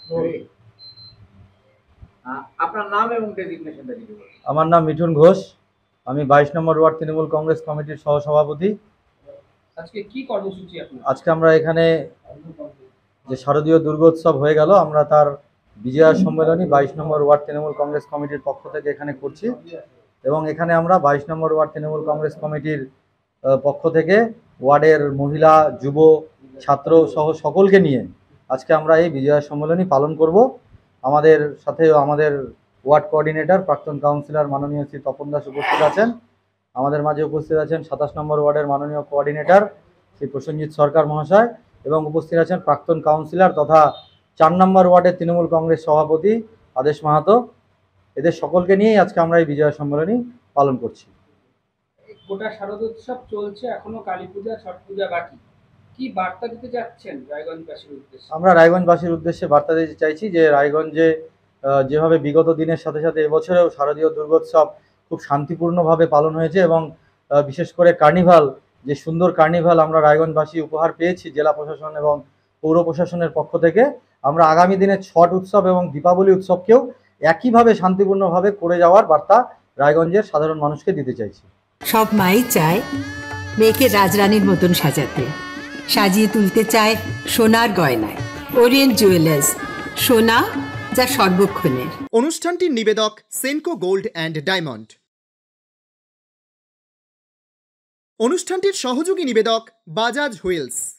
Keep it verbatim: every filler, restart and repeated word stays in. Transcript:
আপনার নাম এবং ডেজিগনেশনটা যদি বলেন। আমার নাম মিঠুন ঘোষ, আমি বাইশ নম্বর ওয়ার্ড তৃণমূল কংগ্রেস কমিটির সহসভাপতি। আজকে কি কর্মসূচি আপনার? আজকে আমরা এখানে যে শারদীয় দুর্গোৎসব হয়ে গেল, আমরা তার বিজয়া সম্মেলনী বাইশ নম্বর ওয়ার্ড তৃণমূল কংগ্রেস কমিটির পক্ষ থেকে এখানে করছি। এবং এখানে আমরা বাইশ নম্বর ওয়ার্ড তৃণমূল কংগ্রেস কমিটির পক্ষ থেকে ওয়ার্ডের মহিলা, যুব, ছাত্র সহ সকলকে নিয়ে আজকে আমরা এই বিজয়া সম্মেলনী পালন করব। আমাদের সাথে আমাদের ওয়ার্ড কোঅর্ডিনেটর প্রাক্তন কাউন্সিলর মাননীয় শ্রী তপন দাস উপস্থিত আছেন। আমাদের মাঝে উপস্থিত আছেন সাতাশ নম্বর ওয়ার্ডের মাননীয় কোঅর্ডিনেটর শ্রী প্রসেনজিৎ সরকার মহাশয়, এবং উপস্থিত আছেন প্রাক্তন কাউন্সিলর তথা চার নম্বর ওয়ার্ডের তৃণমূল কংগ্রেস সভাপতি আদেশ মাহাতো। এদের সকলকে নিয়েই আজকে আমরা এই বিজয়া সম্মেলনী পালন করছি। গোটা শারদোৎসব চলছে, এখনো কালী পূজা, ছট পূজা বাকি। কি বার্তা দিতে যাচ্ছেন রায়গঞ্জবাসীর উদ্দেশ্যে? আমরা রায়গঞ্জবাসীর উদ্দেশ্যে বার্তা দিতে চাইছি যে রায়গঞ্জে যেভাবে বিগত দিনের সাথে সাথে এবছরেও শারদীয় দুর্গোৎসব খুব শান্তিপূর্ণভাবে পালন হয়েছে, এবং বিশেষ করে কার্নিভাল, যে সুন্দর কার্নিভাল আমরা রায়গঞ্জবাসী উপহার পেয়েছি জেলা প্রশাসন এবং পৌর প্রশাসনের পক্ষ থেকে, আমরা আগামী দিনে ছট উৎসব এবং দীপাবলি উৎসবকেও একইভাবে শান্তিপূর্ণভাবে করে যাওয়ার বার্তা রায়গঞ্জের সাধারণ মানুষকে দিতে চাইছি। সব মাই চায় মেয়েকে রাজরানীর মতন সাজাতে, সাজিয়ে তুলতে চায় সোনার গয়নায়। ওরিয়েন্ট জুয়েলার্স, সোনা যা সর্বক্ষণের। অনুষ্ঠানটির নিবেদক সেনকো গোল্ড অ্যান্ড ডায়মন্ড। অনুষ্ঠানটির সহযোগী নিবেদক বাজাজ হুইলস।